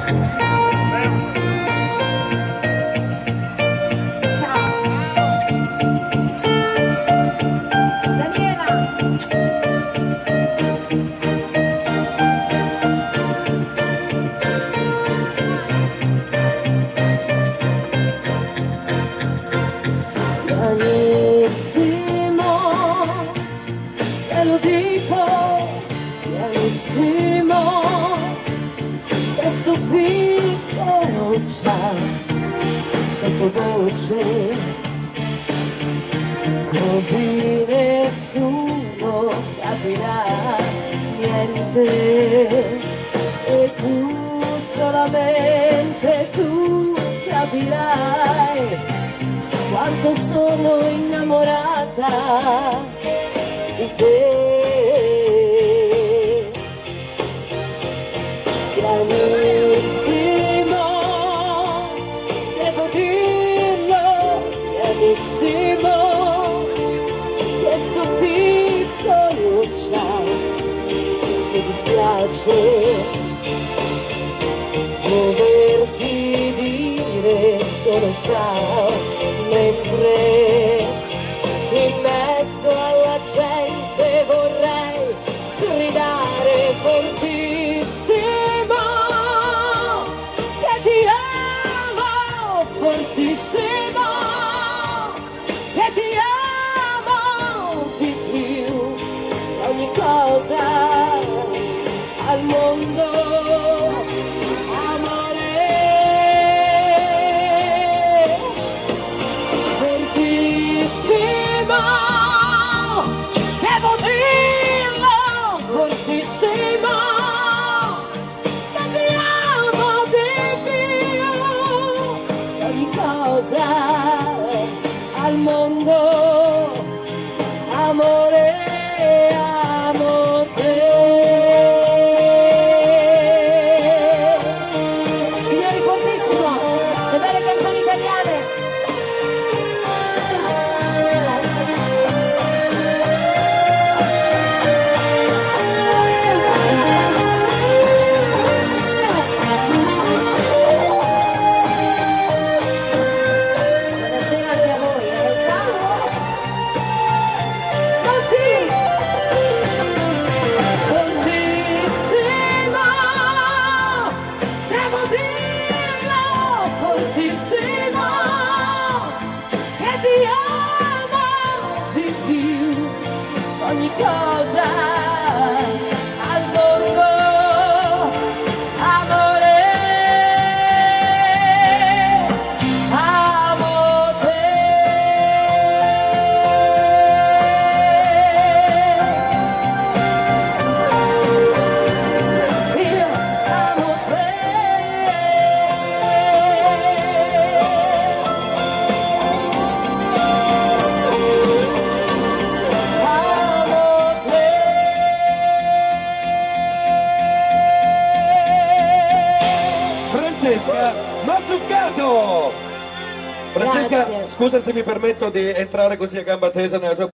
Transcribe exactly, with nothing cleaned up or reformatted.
Te lo dico pianissimo, questo piccolo ciao sottovoce, così nessuno capirà niente e tu, solamente tu capirai quanto sono innamorata di te. Pianissimo, devo dirlo, pianissimo, questo piccolo ciao, mi dispiace doverti dire solo ciao, mentre in mezzo alla gente vorrei gridare fortissimo che ti amo, fortissimo che ti amo di più, ogni cosa al mondo. Devo dirlo fortissimo che ti amo di più, ogni cosa al mondo, amore, amo te. Signori, fortissimo, le belle canzoni italiane. Ogni cosa al mondo, amore, amo te. Io amo te. Francesca Mazzuccato! Francesca, Grazie. scusa se mi permetto di entrare così a gamba tesa nella tua